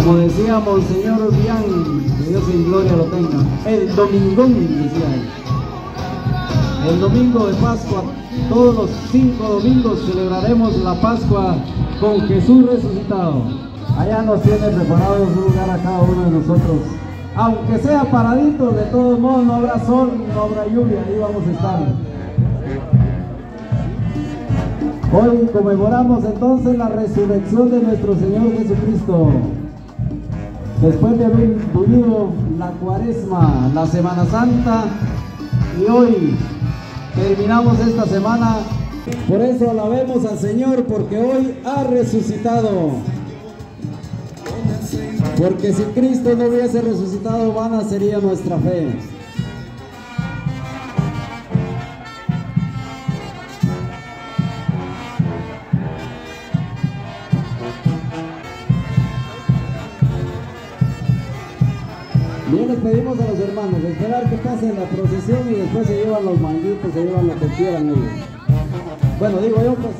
Como decía Monseñor Bian, que Dios en gloria lo tenga, el domingón, decía él. El domingo de Pascua, todos los 5 domingos celebraremos la Pascua con Jesús resucitado. Allá nos tiene preparados un lugar a cada uno de nosotros. Aunque sea paradito, de todos modos no habrá sol, no habrá lluvia, ahí vamos a estar. Hoy conmemoramos entonces la resurrección de nuestro Señor Jesucristo. Después de haber vivido la Cuaresma, la Semana Santa, y hoy terminamos esta semana. Por eso alabemos al Señor, porque hoy ha resucitado. Porque si Cristo no hubiese resucitado, vana sería nuestra fe. Bien, les pedimos a los hermanos esperar que pasen la procesión y después se llevan los manguitos, se llevan lo que quieran ellos. Bueno, digo yo pues.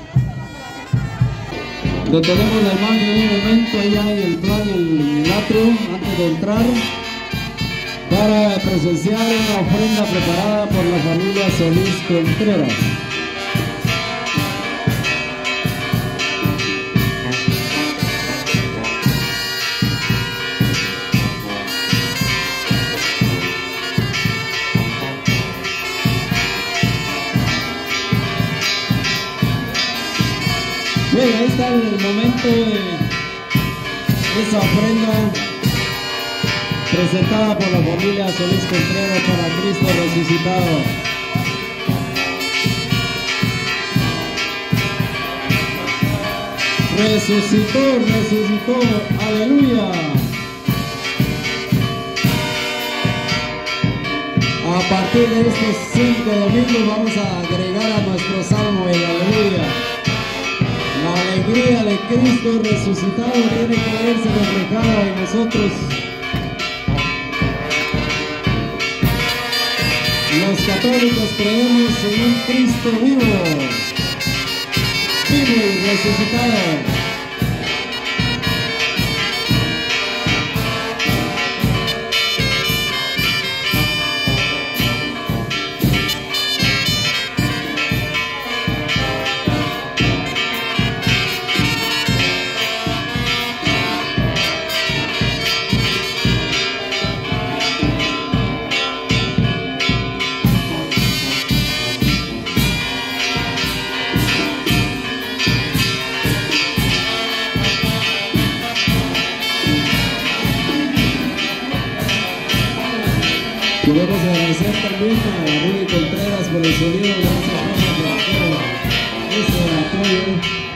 Detenemos la imagen en un momento allá en el plan, el atrio, antes de entrar, para presenciar una ofrenda preparada por la familia Solís Contreras. Bien, ahí está el momento de esa ofrenda presentada por la familia Solís Contreras para Cristo resucitado. Resucitó, resucitó, aleluya. A partir de estos 5 domingos vamos a agregar a nuestro salmo el aleluya. La alegría de Cristo resucitado tiene que verse reflejada en nosotros. Los católicos creemos en un Cristo vivo, vivo y resucitado. Queremos agradecer también a Rudy Contreras por el sonido, gracias por ese apoyo.